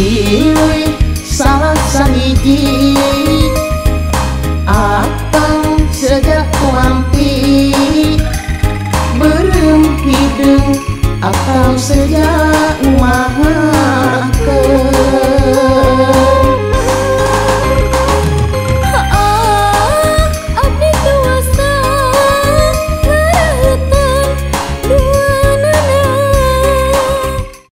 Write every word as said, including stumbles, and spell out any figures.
Pilih salah sahiji atau sejak kuampi berem hidung atau sejak umaha